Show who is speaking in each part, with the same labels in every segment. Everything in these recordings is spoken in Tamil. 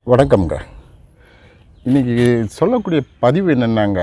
Speaker 1: வணக்கம்ங்க. இன்றைக்கி சொல்லக்கூடிய பதிவு என்னென்னாங்க,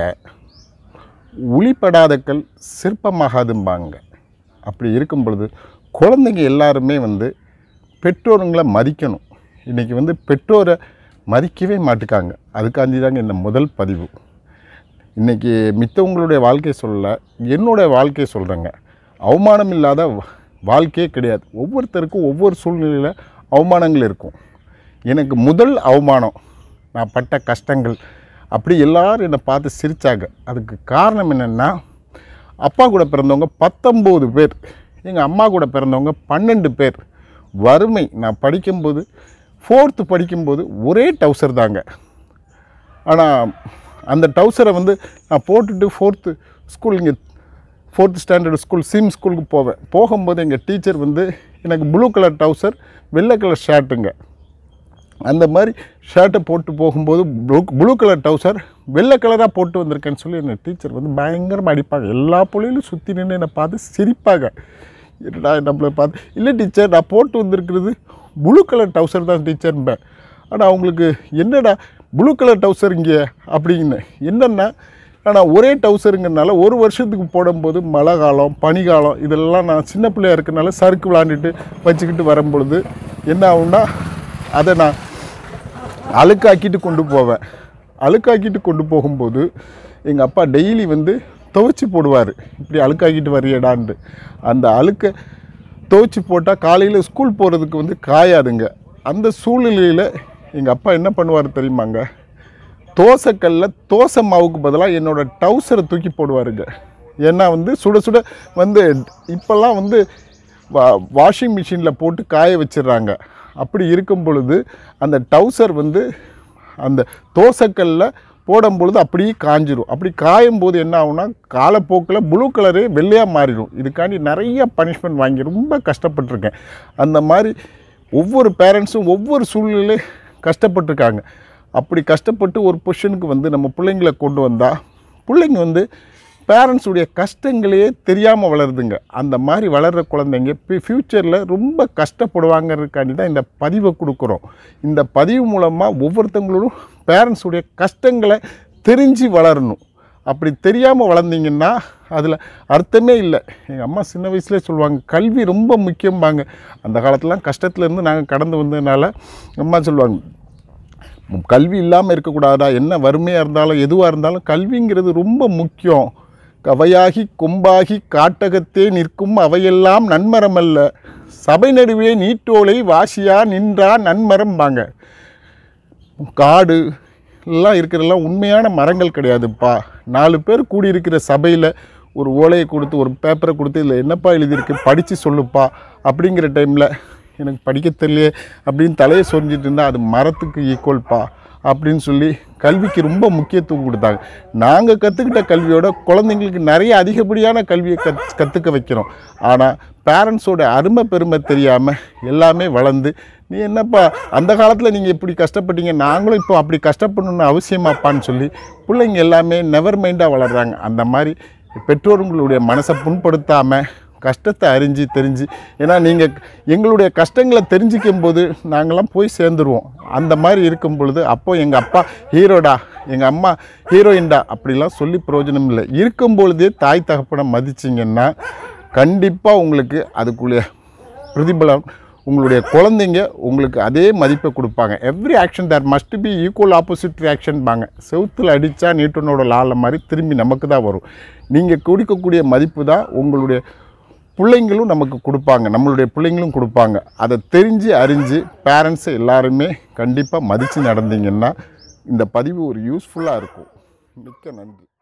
Speaker 1: உளிப்படாத கல் சிற்பமாகாதும்பாங்க. அப்படி இருக்கும் பொழுது குழந்தைங்க எல்லாருமே பெற்றோருங்களை மதிக்கணும். இன்றைக்கி பெற்றோரை மதிக்கவே மாட்டுக்காங்க. அதுக்காண்டி தாங்க இந்த முதல் பதிவு. இன்றைக்கி மித்தவங்களுடைய வாழ்க்கையை சொல்ல, என்னுடைய வாழ்க்கையை சொல்கிறேங்க. அவமானம் இல்லாத வாழ்க்கையே கிடையாது. ஒவ்வொருத்தருக்கும் ஒவ்வொரு சூழ்நிலையில் அவமானங்கள் இருக்கும். எனக்கு முதல் அவமானம், நான் பட்ட கஷ்டங்கள், அப்படி எல்லோரும் என்னை பார்த்து சிரித்தாங்க. அதுக்கு காரணம் என்னென்னா, அப்பா கூட பிறந்தவங்க 19 பேர், எங்கள் அம்மா கூட பிறந்தவங்க 12 பேர். வறுமை. நான் படிக்கும்போது 4th படிக்கும்போது ஒரே டவுசர் தாங்க. ஆனால் அந்த டவுசரை நான் போட்டுட்டு 4th ஸ்கூல், இங்கே 4th ஸ்டாண்டர்ட் ஸ்கூல், சிம் ஸ்கூலுக்கு போவேன். போகும்போது எங்கள் டீச்சர் எனக்கு ப்ளூ கலர் டவுசர், வெள்ளை கலர் ஷர்ட்டுங்க. அந்த மாதிரி ஷர்ட்டை போட்டு போகும்போது ப்ளூ கலர் டவுசர் வெள்ளை கலராக போட்டு வந்திருக்கேன்னு சொல்லி என்னை டீச்சர் பயங்கரமாக அடிப்பாங்க. எல்லா பிள்ளைகளும் சுற்றி நின்று என்னை பார்த்து சிரிப்பாங்க. என்னடா நம்மளை பார்த்து, இல்லை டீச்சர் நான் போட்டு வந்திருக்கிறது ப்ளூ கலர் டவுசர் தான் டீச்சர்ம்பேன். ஆனால் அவங்களுக்கு என்னடா ப்ளூ கலர் டவுசர் இங்கே அப்படின்னு. என்னென்னா, ஆனால் ஒரே டவுசருங்கிறனால ஒரு வருஷத்துக்கு போடும்போது மழை காலம், பனிக்காலம், இதெல்லாம் நான் சின்ன பிள்ளையாக இருக்கிறனால சறுக்கு விளாண்டுட்டு வச்சுக்கிட்டு வரும்பொழுது என்ன ஆகுன்னா, அதை நான் அழுக்காக்கிட்டு கொண்டு போவேன். அழுக்காக்கிட்டு கொண்டு போகும்போது எங்கள் அப்பா டெய்லி துவைச்சி போடுவார். இப்படி அழுக்காக்கிட்டு வரையடான்ட்டு. அந்த அழுக்கை துவைச்சி போட்டால் காலையில் ஸ்கூல் போகிறதுக்கு காயாதுங்க. அந்த சூழ்நிலையில் எங்கள் அப்பா என்ன பண்ணுவார் தெரியுமாங்க, தோசைக்கல்லில் தோசை மாவுக்கு பதிலாக என்னோடய டவுசரை தூக்கி போடுவாருங்க. ஏன்னா சுட சுட இப்போல்லாம் வாஷிங் மிஷினில் போட்டு காய வச்சிடுறாங்க. அப்படி இருக்கும் பொழுது அந்த டவுசர் அந்த தோசைக்கல்லில் போடும்பொழுது அப்படியே காஞ்சிடும். அப்படி காயும்போது என்ன ஆகும்னா, காலப்போக்கில் ப்ளூ கலரு வெள்ளையாக மாறிடும். இதுக்காண்டி நிறைய பனிஷ்மெண்ட் வாங்கி ரொம்ப கஷ்டப்பட்டிருக்கேன். அந்த மாதிரி ஒவ்வொரு பேரண்ட்ஸும் ஒவ்வொரு சூழ்நிலையிலே கஷ்டப்பட்டிருக்காங்க. அப்படி கஷ்டப்பட்டு ஒரு பொசிஷனுக்கு நம்ம பிள்ளைங்களை கொண்டு வந்தால், பிள்ளைங்க பேரண்ட்ஸுடைய கஷ்டங்களையே தெரியாமல் வளருதுங்க. அந்த மாதிரி வளர்கிற குழந்தைங்க ஃப்யூச்சரில் ரொம்ப கஷ்டப்படுவாங்கிறதுக்காண்டி தான் இந்த பதிவை கொடுக்குறோம். இந்த பதிவு மூலமாக ஒவ்வொருத்தங்களோடும் பேரண்ட்ஸுடைய கஷ்டங்களை தெரிஞ்சு வளரணும். அப்படி தெரியாமல் வளர்ந்தீங்கன்னா அதில் அர்த்தமே இல்லை. எங்கள் அம்மா சின்ன வயசுலேயே சொல்லுவாங்க, கல்வி ரொம்ப முக்கியம்பாங்க. அந்த காலத்துலாம் கஷ்டத்துலேருந்து நாங்கள் கடந்து வந்ததுனால அம்மா சொல்லுவாங்க, கல்வி இல்லாமல் இருக்கக்கூடாதா, என்ன வறுமையாக இருந்தாலும் எதுவாக இருந்தாலும் கல்விங்கிறது ரொம்ப முக்கியம். கவையாகி கொம்பாகி காட்டகத்தே நிற்கும் அவையெல்லாம் நன்மரமல்ல, சபை நடுவே நீட்டோலை வாசியா நின்றா நன்மரம்பாங்க. காடு எல்லாம் இருக்கிறதெல்லாம் உண்மையான மரங்கள் கிடையாதுப்பா. 4 பேர் கூடியிருக்கிற சபையில் ஒரு ஓலையை கொடுத்து, ஒரு பேப்பரை கொடுத்து, இதில் என்னப்பா எழுதியிருக்கு படித்து சொல்லுப்பா அப்படிங்கிற டைமில் எனக்கு படிக்க தெரியலையே அப்படின்னு தலையை சொரிஞ்சிட்டு இருந்தால் அது மரத்துக்கு ஈக்குவல்ப்பா அப்படின்னு சொல்லி கல்விக்கு ரொம்ப முக்கியத்துவம் கொடுத்தாங்க. நாங்கள் கற்றுக்கிட்ட கல்வியோட குழந்தைங்களுக்கு நிறைய அதிகப்படியான கல்வியை கற்றுக்க வைக்கிறோம். ஆனால் பேரண்ட்ஸோட அருமை பெருமை தெரியாமல் எல்லாமே வளர்ந்து, நீ என்னப்பா அந்த காலத்தில் நீங்கள் இப்படி கஷ்டப்பட்டீங்க, நாங்களும் இப்போ அப்படி கஷ்டப்படணுன்னு அவசியமாப்பான்னு சொல்லி பிள்ளைங்க எல்லாமே நெவர் மைண்டாக வளர்கிறாங்க. அந்த மாதிரி பெற்றோர்களுடைய மனசை புண்படுத்தாமல் கஷ்டத்தை அறிஞ்சு தெரிஞ்சு, ஏன்னா நீங்கள் எங்களுடைய கஷ்டங்களை தெரிஞ்சிக்கும் போது நாங்களாம் போய் சேர்ந்துருவோம். அந்த மாதிரி இருக்கும் பொழுது அப்போது எங்கள் அப்பா ஹீரோடா, எங்கள் அம்மா ஹீரோயின்டா அப்படிலாம் சொல்லி பிரயோஜனம் இல்லை. இருக்கும் பொழுதே தாய் தகப்பனை மதிச்சிங்கன்னா கண்டிப்பாக உங்களுக்கு அதுக்குள்ளே பிரதிபலம், உங்களுடைய குழந்தைங்க உங்களுக்கு அதே மதிப்பை கொடுப்பாங்க. Every action there must be equal opposite ரியாக்ஷன்பாங்க. செவுத்தில் அடித்தா நியூட்டனோட லால மாதிரி திரும்பி நமக்கு தான் வரும். நீங்கள் கொடுக்கக்கூடிய மதிப்பு தான் உங்களுடைய பிள்ளைங்களும் நமக்கு கொடுப்பாங்க, நம்மளுடைய பிள்ளைங்களும் கொடுப்பாங்க. அதை தெரிஞ்சு அறிஞ்சு பேரண்ட்ஸை எல்லாருமே கண்டிப்பாக மதித்து நடந்தீங்கன்னா இந்த பதிவு ஒரு யூஸ்ஃபுல்லாக இருக்கும். மிக்க நன்றி.